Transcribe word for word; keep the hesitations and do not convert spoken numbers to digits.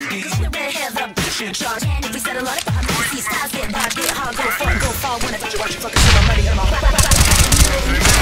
Hands up, push in charge. And if we settle on it, I'm gonna see styles get hard, get hard, go far, go far. When I touch you, watch you fucking see my money in my